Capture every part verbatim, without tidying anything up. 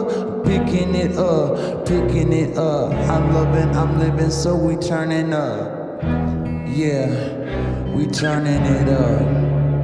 up, picking it up, picking it up. I'm loving, I'm living, so we turning up. Yeah, we turning it up.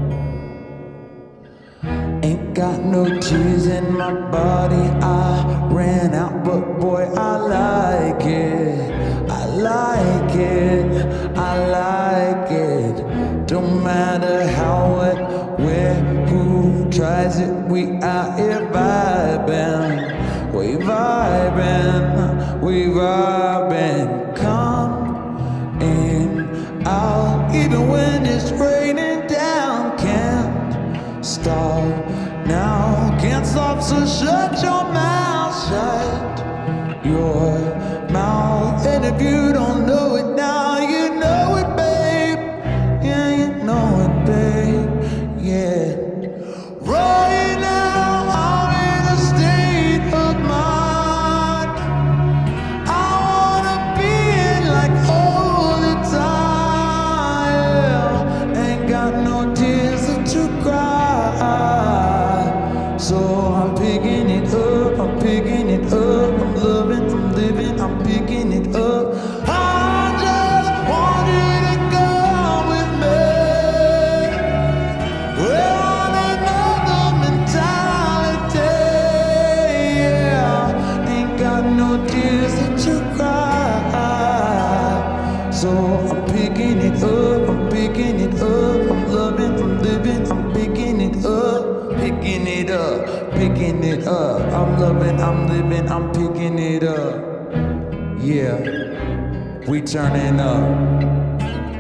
Ain't got no tears in my body, I ran out, but boy, I like it. I like it, I like it. Don't matter how, what, where, who tries it, we out here vibing. We vibing, we vibing. Come in, out, even when it's raining down. Can't stop now, can't stop, so shut your mouth, shut your mouth. And if you don't know it now, you know it, babe. Yeah, you know it, babe. Yeah. Right now, I'm in a state of mind. I wanna be in like all the time. Ain't got no tears to cry. So I'm picking it up, I'm picking it up. I'm loving, I'm living, I'm picking it up. I just want you to come with me. We're on another mentality, yeah. Ain't got no tears to cry. So I'm picking it up, I'm picking it up. I'm loving, I'm living, I'm picking it up. Picking it up, picking it up. I'm loving, I'm living, I'm picking it up. Yeah, we turning up.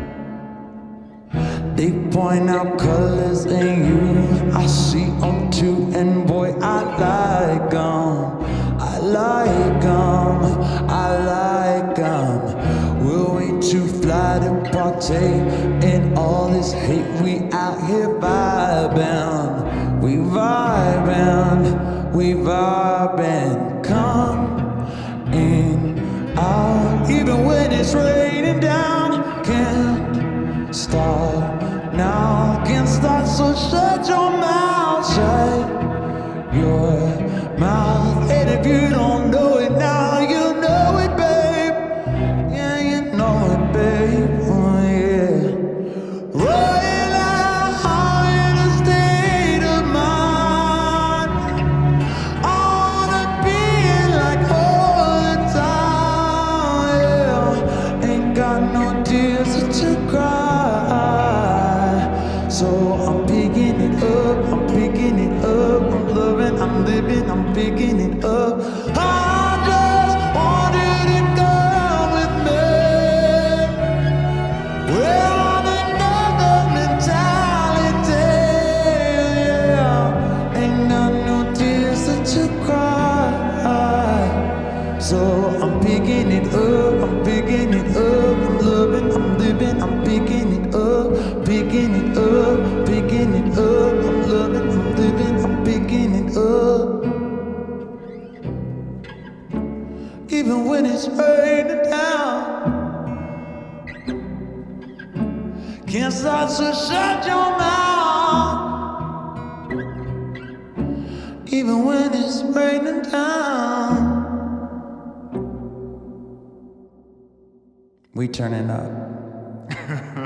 They point out colors in you, I see them too, and boy, I like them. I like them, I like them. We're way too fly to partake in all this hate. We out here vibing. We vibing, we vibing. Come in, out, even when it's raining down. Can't stop now, can't stop, so shut your mouth, shut your mouth. And if you don't know it now, you know it, babe. Yeah, you know it, babe. Oh, yeah. Right. So I'm picking it up, I'm picking it up. I'm loving, I'm living, I'm picking it up. I just want you to come with me. We're on another mentality, yeah. Ain't got no tears to cry. So I'm picking it up, I'm picking it up. I'm loving, I'm living, I'm picking it up, picking it up, picking it up. I'm loving, I'm living, I'm picking it up. Even when it's raining down, can't stop, so shut your mouth. Even when it's raining down, we turning up.